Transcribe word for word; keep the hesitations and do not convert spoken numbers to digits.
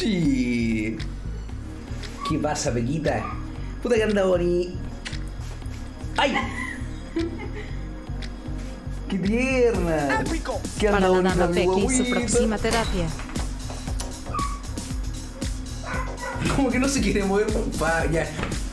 Sí. ¿Qué pasa, Pequita? Puta que anda bonita. ¡Ay! ¡Qué tierna! ¿Qué anda Para la bonita, dama mi Pequi, su guaguita? próxima terapia. Como que no se quiere mover. Pa, ya.